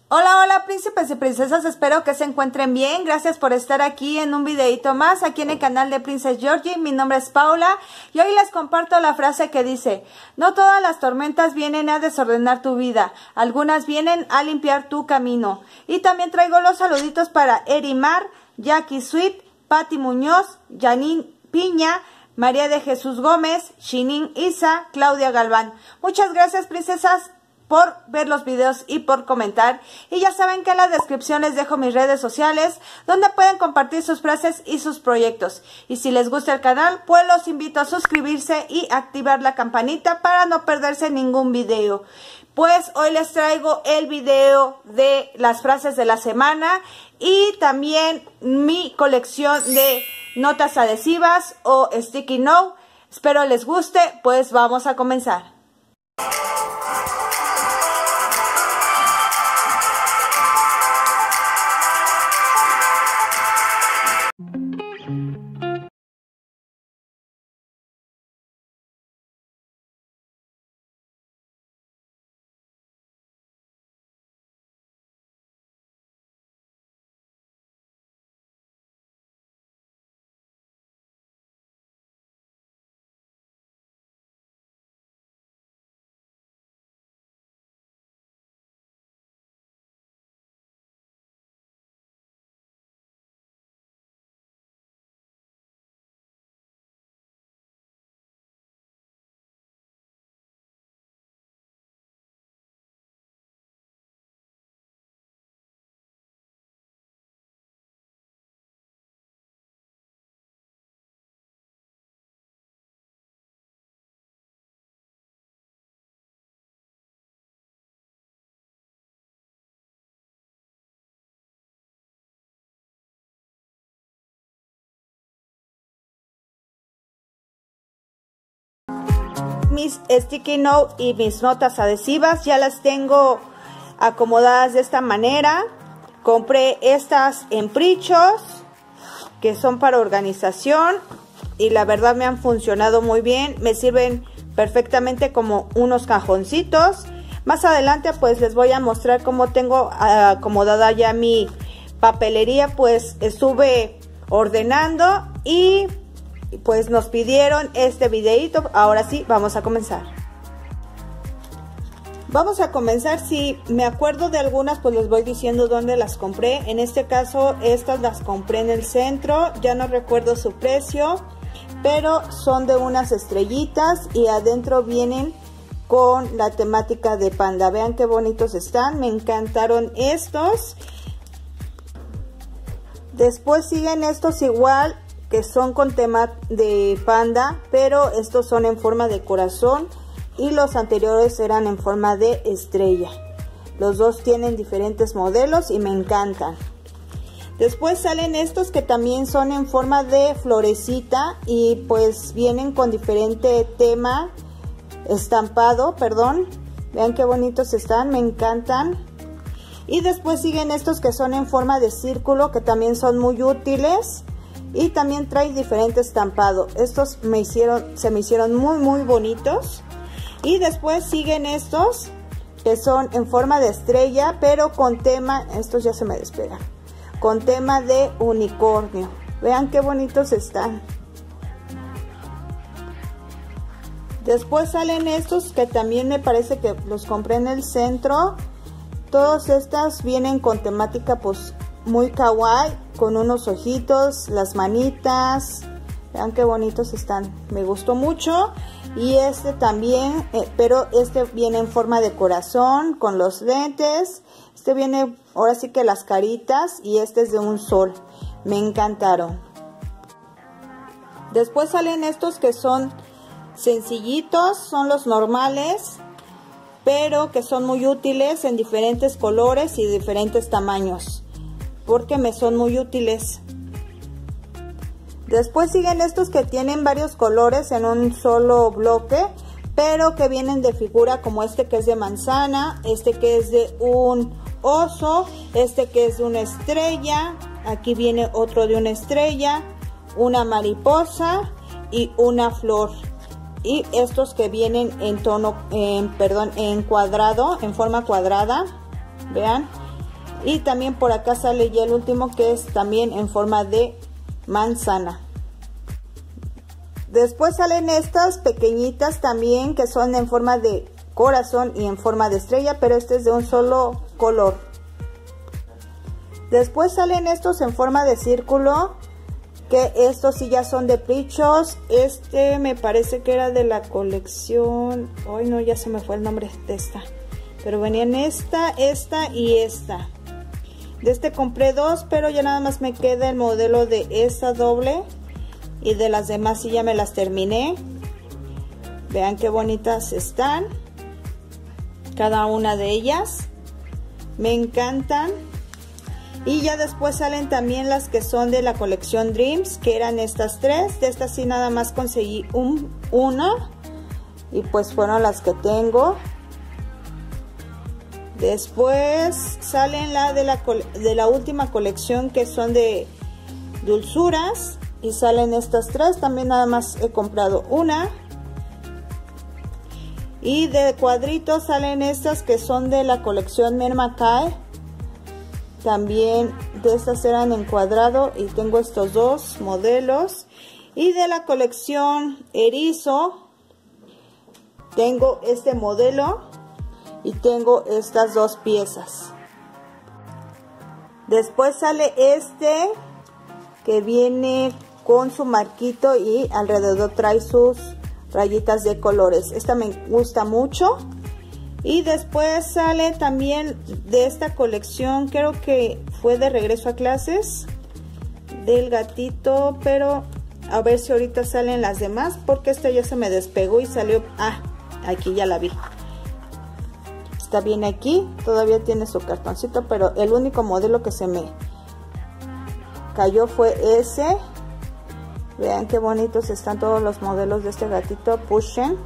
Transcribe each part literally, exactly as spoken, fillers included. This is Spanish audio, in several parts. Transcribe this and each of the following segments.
Hola, hola príncipes y princesas, espero que se encuentren bien. Gracias por estar aquí en un videito más, aquí en el canal de Princess Georgie. Mi nombre es Paula y hoy les comparto la frase que dice: no todas las tormentas vienen a desordenar tu vida, algunas vienen a limpiar tu camino. Y también traigo los saluditos para Erimar, Jackie Sweet, Patti Muñoz, Janine Piña, María de Jesús Gómez, Shinin Isa, Claudia Galván. Muchas gracias, princesas, por ver los videos y por comentar. Y ya saben que en la descripción les dejo mis redes sociales donde pueden compartir sus frases y sus proyectos. Y si les gusta el canal, pues los invito a suscribirse y activar la campanita para no perderse ningún video. Pues hoy les traigo el video de las frases de la semana y también mi colección de notas adhesivas o sticky note. Espero les guste, pues vamos a comenzar. Mis sticky note y mis notas adhesivas ya las tengo acomodadas de esta manera. Compré estas en Prichos, que son para organización, y la verdad me han funcionado muy bien. Me sirven perfectamente como unos cajoncitos. Más adelante pues les voy a mostrar cómo tengo acomodada ya mi papelería, pues estuve ordenando y pues nos pidieron este videito. Ahora sí, vamos a comenzar. Vamos a comenzar. Si me acuerdo de algunas, pues les voy diciendo dónde las compré. En este caso, estas las compré en el centro. Ya no recuerdo su precio, pero son de unas estrellitas y adentro vienen con la temática de panda. Vean qué bonitos están. Me encantaron estos. Después siguen estos igual, que son con tema de panda, pero estos son en forma de corazón y los anteriores eran en forma de estrella. Los dos tienen diferentes modelos y me encantan. Después salen estos que también son en forma de florecita y pues vienen con diferente tema, estampado, perdón. Vean qué bonitos están, me encantan. Y después siguen estos que son en forma de círculo, que también son muy útiles. Y también trae diferente estampado. Estos me hicieron, se me hicieron muy muy bonitos. Y después siguen estos que son en forma de estrella, pero con tema, estos ya se me despegan, con tema de unicornio. Vean qué bonitos están. Después salen estos que también me parece que los compré en el centro. Todas estas vienen con temática pues muy kawaii, con unos ojitos, las manitas. Vean qué bonitos están, me gustó mucho. Y este también, eh, pero este viene en forma de corazón con los lentes. Este viene ahora sí que las caritas, y este es de un sol. Me encantaron. Después salen estos que son sencillitos, son los normales, pero que son muy útiles en diferentes colores y diferentes tamaños, porque me son muy útiles. Después siguen estos que tienen varios colores en un solo bloque, pero que vienen de figura, como este que es de manzana, este que es de un oso, este que es de una estrella, aquí viene otro de una estrella, una mariposa y una flor. Y estos que vienen en tono, en, perdón, en cuadrado, en forma cuadrada, vean, Y también por acá sale ya el último, que es también en forma de manzana. Después salen estas pequeñitas también, que son en forma de corazón y en forma de estrella, pero este es de un solo color. Después salen estos en forma de círculo, que estos sí ya son de Prichos. Este me parece que era de la colección, hoy no, ya se me fue el nombre de esta, pero venían esta, esta y esta. De este compré dos, pero ya nada más me queda el modelo de esta doble, y de las demás sí ya me las terminé. Vean qué bonitas están cada una de ellas, me encantan. Y ya después salen también las que son de la colección Dreams, que eran estas tres. De estas sí nada más conseguí un, una, y pues fueron las que tengo. Después salen la de la, de la última colección, que son de dulzuras, y salen estas tres. También nada más he comprado una. Y de cuadritos salen estas que son de la colección Mermakai. También de estas eran en cuadrado, y tengo estos dos modelos. Y de la colección Erizo tengo este modelo y tengo estas dos piezas. Después sale este, que viene con su marquito y alrededor trae sus rayitas de colores. Esta me gusta mucho. Y después sale también de esta colección, creo que fue de Regreso a Clases, del gatito, pero a ver si ahorita salen las demás, porque esta ya se me despegó y salió. Ah, aquí ya la vi. Está bien aquí, todavía tiene su cartoncito, pero el único modelo que se me cayó fue ese. Vean qué bonitos están todos los modelos de este gatito Pushen.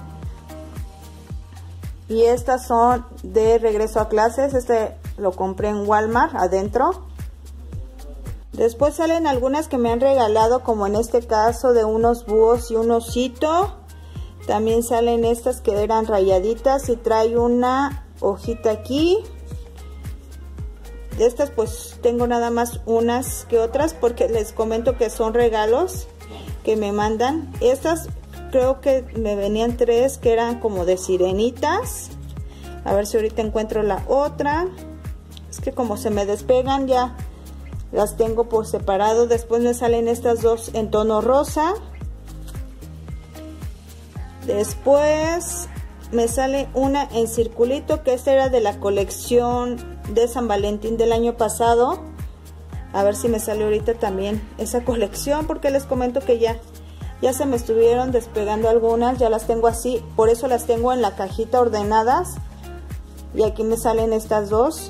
Y estas son de Regreso a Clases. Este lo compré en Walmart adentro. Después salen algunas que me han regalado, como en este caso de unos búhos y un osito. También salen estas que eran rayaditas y trae una hojita aquí. De estas pues tengo nada más unas que otras, porque les comento que son regalos que me mandan. Estas creo que me venían tres que eran como de sirenitas. A ver si ahorita encuentro la otra. Es que como se me despegan ya las tengo por separado. Después me salen estas dos en tono rosa. Después me sale una en circulito, que esta era de la colección de San Valentín del año pasado. A ver si me sale ahorita también esa colección, porque les comento que ya Ya se me estuvieron despegando algunas, ya las tengo así, por eso las tengo en la cajita ordenadas. Y aquí me salen estas dos.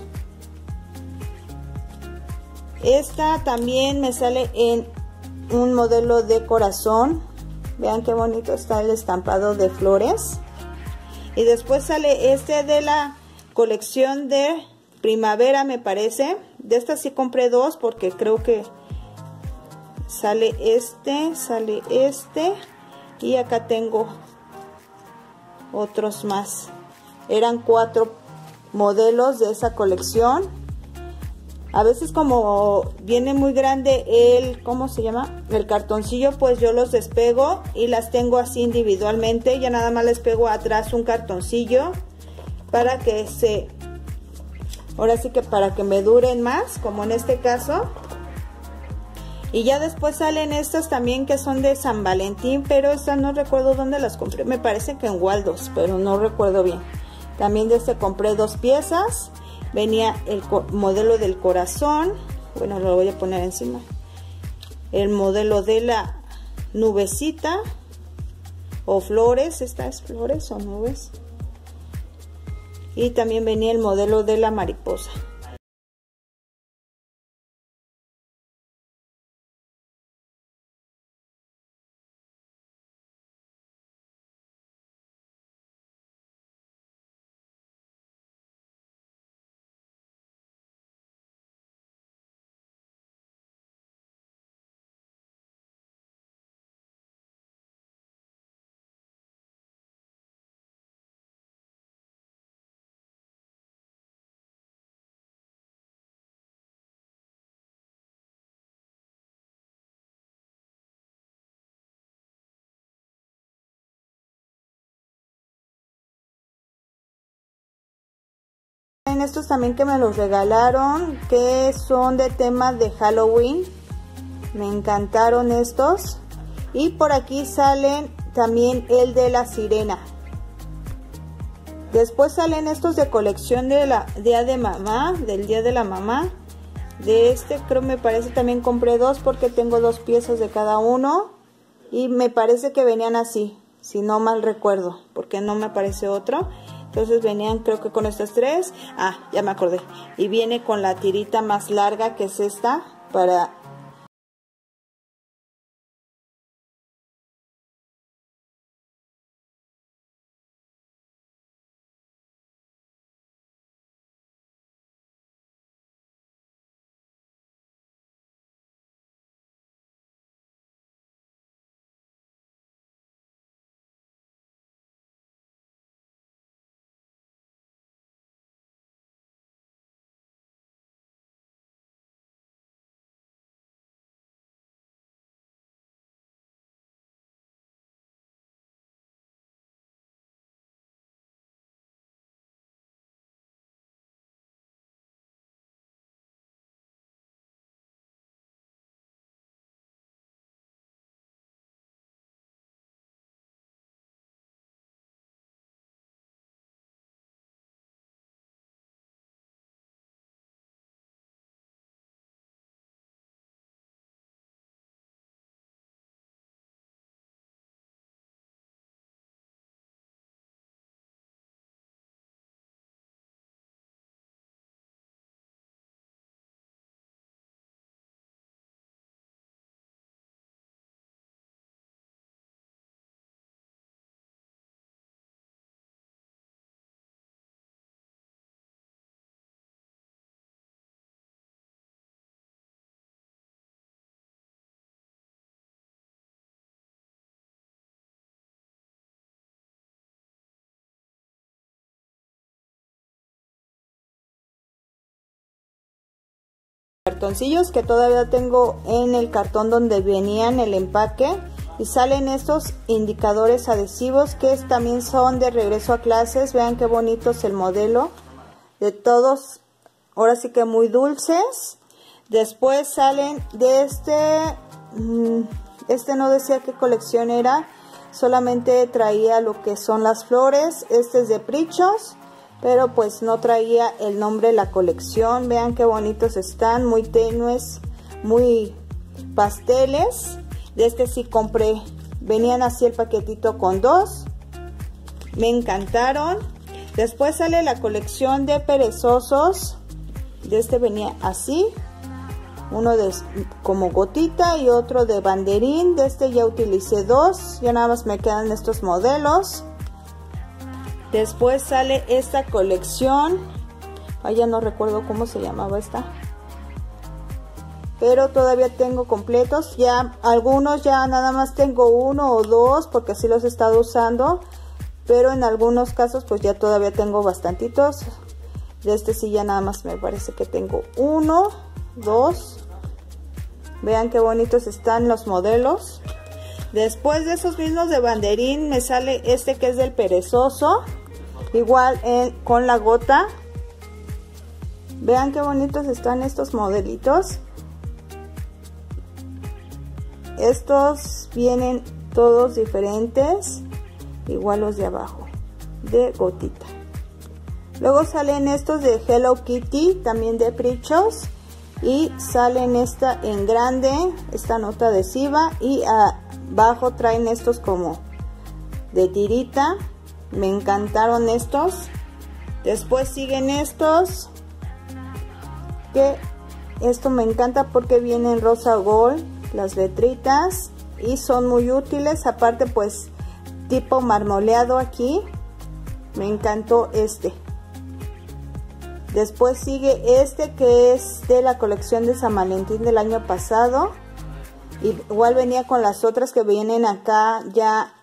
Esta también me sale en un modelo de corazón. Vean qué bonito está el estampado de flores. Y después sale este de la colección de primavera, me parece. De estas sí compré dos, porque creo que sale este, sale este, y acá tengo otros más. Eran cuatro modelos de esa colección. A veces como viene muy grande el, ¿cómo se llama? El cartoncillo, pues yo los despego y las tengo así individualmente. Ya nada más les pego atrás un cartoncillo para que se, ahora sí que para que me duren más, como en este caso. Y ya después salen estas también que son de San Valentín, pero estas no recuerdo dónde las compré. Me parece que en Waldos, pero no recuerdo bien. También de este compré dos piezas. Venía el modelo del corazón. Bueno, lo voy a poner encima. El modelo de la nubecita o flores. ¿Esta es flores o nubes? Y también venía el modelo de la mariposa. salen estos también que me los regalaron, que son de tema de Halloween. Me encantaron estos. Y por aquí salen también el de la sirena. Después salen estos de colección de la día de mamá, del día de la mamá. De este creo me parece también compré dos porque tengo dos piezas de cada uno. Y me parece que venían así, si no mal recuerdo, porque no me aparece otro. Entonces venían creo que con estas tres. Ah, ya me acordé. Y viene con la tirita más larga que es esta para... cartoncillos que todavía tengo en el cartón donde venían el empaque. Y salen estos indicadores adhesivos que también son de regreso a clases. Vean qué bonito es el modelo de todos, ahora sí que muy dulces. Después salen de este, este no decía qué colección era, solamente traía lo que son las flores. Este es de Prichos, pero pues no traía el nombre de la colección. Vean qué bonitos están, muy tenues, muy pasteles. De este sí compré, venían así el paquetito con dos, me encantaron. Después sale la colección de perezosos. De este venía así, uno de como gotita y otro de banderín. De este ya utilicé dos, ya nada más me quedan estos modelos. Después sale esta colección, ay, ya no recuerdo cómo se llamaba esta, pero todavía tengo completos. Ya algunos ya nada más tengo uno o dos porque así los he estado usando, pero en algunos casos pues ya todavía tengo bastantitos. De este sí ya nada más me parece que tengo uno, dos. Vean qué bonitos están los modelos. Después de esos mismos de banderín me sale este que es del perezoso, igual en, con la gota. Vean qué bonitos están estos modelitos. Estos vienen todos diferentes, igual los de abajo, de gotita. Luego salen estos de Hello Kitty, también de Prichos. Y salen esta en grande, esta nota adhesiva. Y abajo traen estos como de tirita. Me encantaron estos. Después siguen estos, que esto me encanta porque vienen rosa gold las letritas y son muy útiles. Aparte pues tipo marmoleado aquí, me encantó este. Después sigue este que es de la colección de San Valentín del año pasado. Igual venía con las otras que vienen acá ya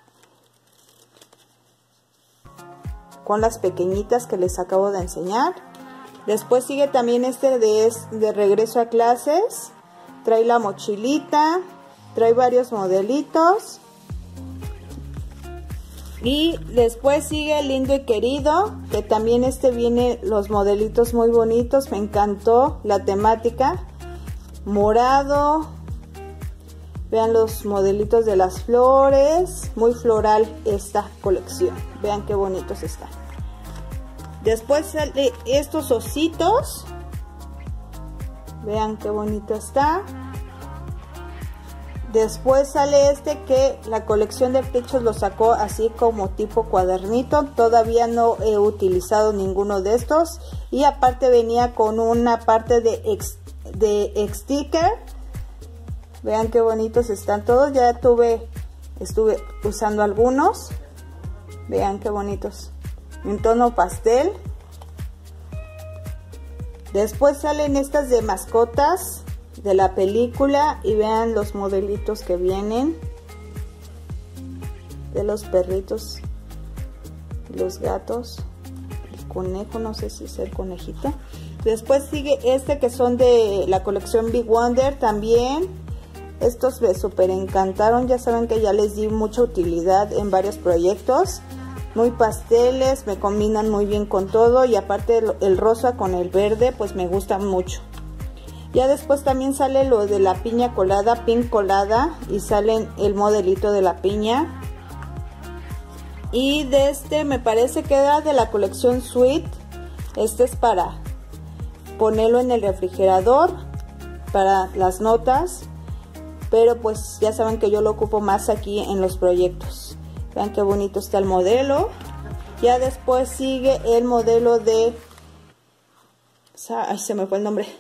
con las pequeñitas que les acabo de enseñar. Después sigue también este de, de regreso a clases. Trae la mochilita, trae varios modelitos. Y después sigue Lindo y Querido, que también este viene los modelitos muy bonitos. Me encantó la temática. Morado. Vean los modelitos de las flores. Muy floral esta colección. Vean qué bonitos están. Después sale estos ositos. Vean qué bonito está. Después sale este que la colección de pechos lo sacó así como tipo cuadernito. Todavía no he utilizado ninguno de estos. Y aparte venía con una parte de, ex, de sticker. Vean qué bonitos están todos. Ya tuve, estuve usando algunos. Vean qué bonitos. En tono pastel. Después salen estas de mascotas de la película y vean los modelitos que vienen de los perritos, los gatos, el conejo, no sé si es el conejito. Después sigue este que son de la colección Big Wonder también. Estos me super encantaron, ya saben que ya les di mucha utilidad en varios proyectos. Muy pasteles, me combinan muy bien con todo y aparte el, el rosa con el verde pues me gustan mucho. Ya después también sale lo de la piña colada, pink colada, y salen el modelito de la piña. Y de este me parece que era de la colección Sweet. Este es para ponerlo en el refrigerador, para las notas. Pero pues ya saben que yo lo ocupo más aquí en los proyectos. Vean qué bonito está el modelo. Ya después sigue el modelo de... Ay, se me fue el nombre.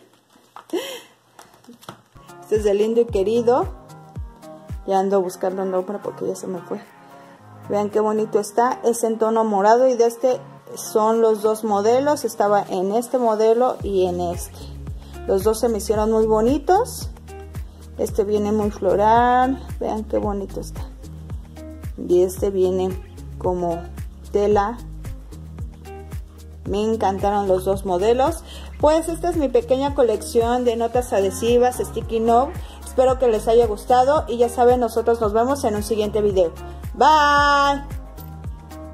Este es de Lindo y Querido. Ya ando buscando el nombre porque ya se me fue. Vean qué bonito está. Es en tono morado y de este son los dos modelos. Estaba en este modelo y en este. Los dos se me hicieron muy bonitos. Este viene muy floral. Vean qué bonito está. Y este viene como tela. Me encantaron los dos modelos. Pues esta es mi pequeña colección de notas adhesivas Sticky Note. Espero que les haya gustado y ya saben, nosotros nos vemos en un siguiente video. Bye.